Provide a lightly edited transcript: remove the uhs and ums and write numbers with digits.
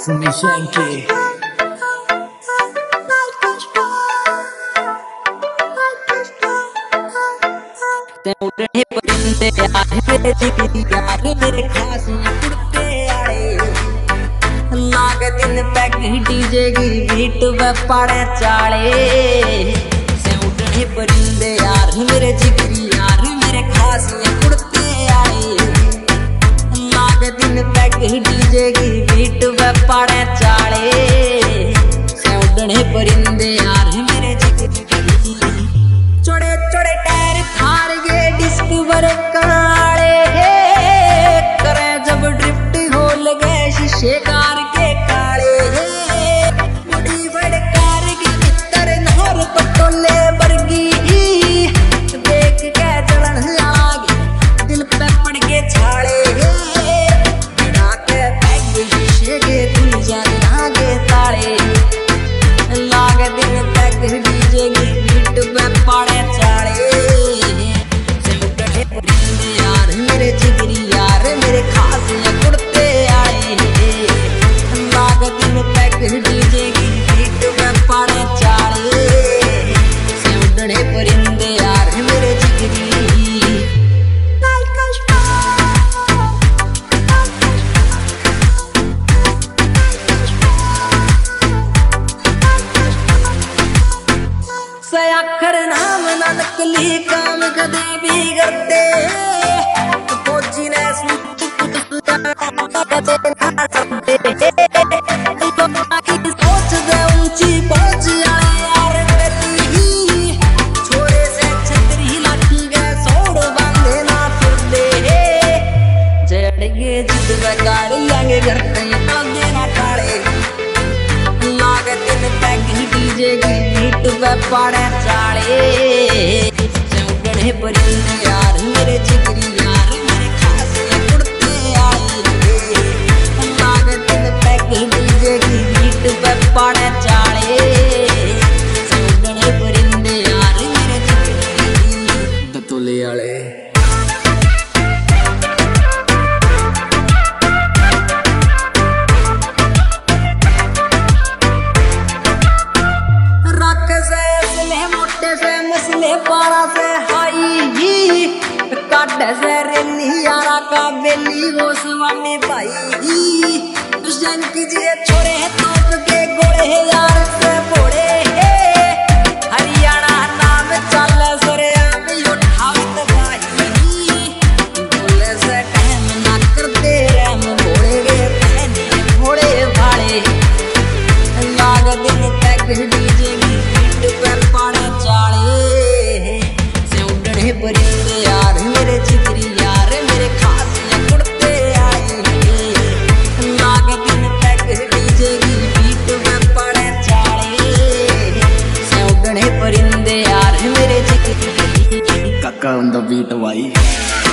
Sumit उड़ने परिंदे आए मेरे जिगरी यार मेरे खास उड़ते आए लाग दिन पैक डीजे की बीट व पाड़े चाले से उड़ने परिंदे यार मेरे जिगरी यार मेरे खास उड़ते आए लाग दिन पैक डीजे की बीट व पाड़े चाले से उड़ने परिंदे यार मेरे जिगरी चोड़े चोड़े टायर थार गे डिस्कवर काले करे जब ड्रिफ्ट हो लगे शीशे कार के काले बड़ी बड़ कार की भीतर नहर पटोले बरगी देख के चलन लागे दिल पे पड़ के छाले बिना के पैग शीशे के खुल जाने लागे ताले लागे दिल पैग डीजे की बीट पे पाड़े चाले से उड़ने परिंदे यार मेरे जिगरी यार मेरे खास उड़ते आए लागे दिल पैग डीजे की बीट पे पाड़े चाले से उड़ने परिंदे यार मेरे जिगरी अखर नाम ना नकली काम कदे भी करते फौजी ने सोच दे ऊंची पहुंच जाए यार बेली छोरे से छतरी लाठी गए सोड़ बांधे ना फिरते जड़गे जिद गाड़ी आगे करते आगे ना काले लागे दिन पैग डीजे की बीट पे पाड़े चाले से उड़ने परिंदे यार मेरे जिगरी यार मेरे खास उड़ते आए लागे दिन पैग डीजे की बीट पे पाड़े चाले से उड़ने परिंदे यार मेरे जिगरी दतोले वाले पारा से हाई काट से रेली यारा का बेली गोस्वामी भाई शंक जी छोरे तोप के गोड़े यार से बोड़े हरियाणा नाम चल सरे आम उठावत भाई बोले से टाइम ना करते रैम भोड़े गे पहने भोड़े भाड़े लाग दिन तक डीजे की बीट पे पाड़े चाले परिंदे यार मेरे जिगरी यार मेरे खास उड़ते आए लागे दिन पैग डीजे की बीट में पड़े चाले से उड़ने परिंदे यार मेरे जिगरी काका ऑन द बीट भाई।